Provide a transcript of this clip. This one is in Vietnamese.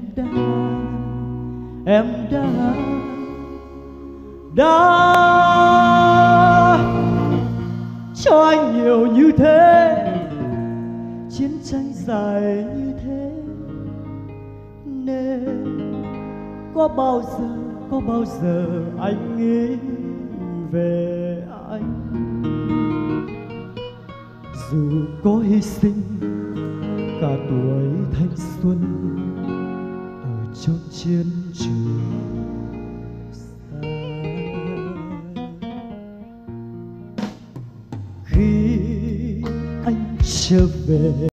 đã em đã cho anh nhiều như thế, chiến tranh dài như thế, nên có bao giờ anh nghĩ về anh. Dù có hy sinh cả tuổi thanh xuân ở trong chiến trường xa, khi anh trở về